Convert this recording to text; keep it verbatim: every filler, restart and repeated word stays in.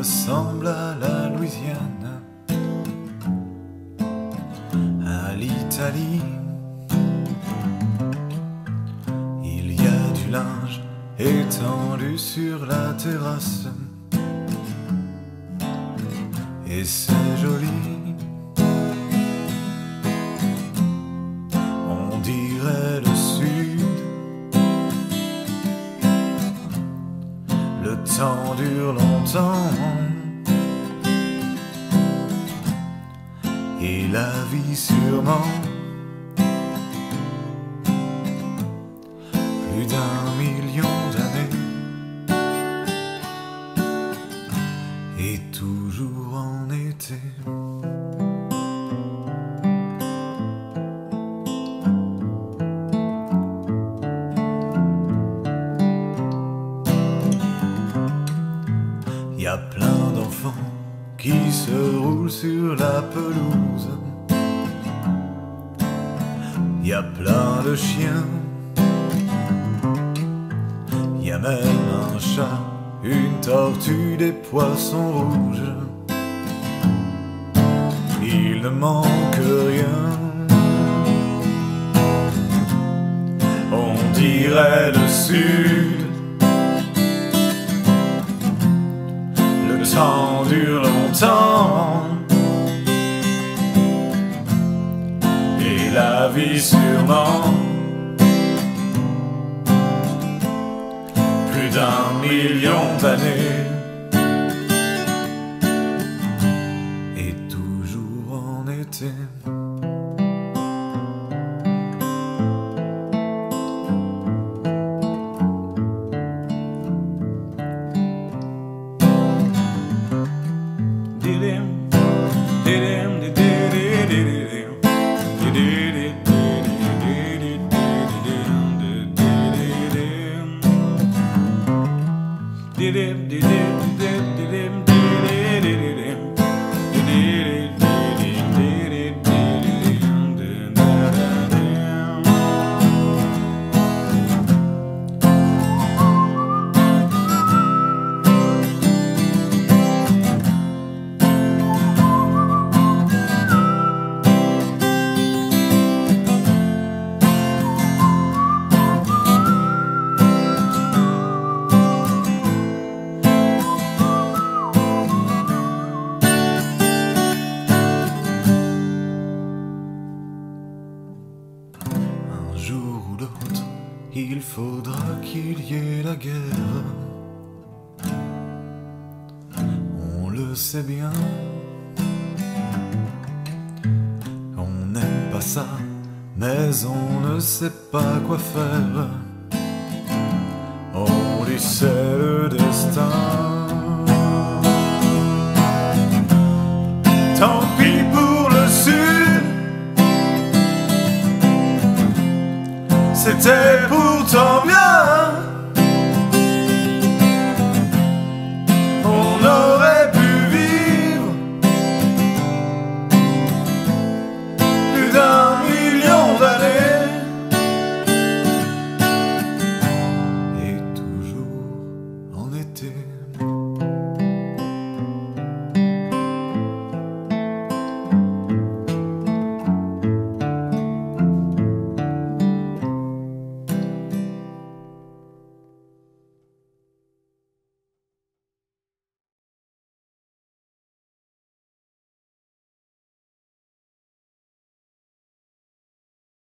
ressemble à la Louisiane, à l'Italie. Il y a du linge étendu sur la terrasse, et c'est joli. On dirait le sud. Le temps dure longtemps, et la vie sûrement. Plus d'un million d'années, et toujours en été. Y a plein d'enfants qui se roulent sur la pelouse. Y a plein de chiens. Y a même un chat, une tortue, des poissons rouges. Il ne manque rien. On dirait le sud. Le temps dure longtemps, et la vie sûrement. Plus d'un million d'années, et toujours en été. Un jour ou l'autre, il faudra qu'il y ait la guerre. On le sait bien. On n'aime pas ça, mais on ne sait pas quoi faire. On dit c'est le destin. Tant pis pour le sud. C'était pourtant bien.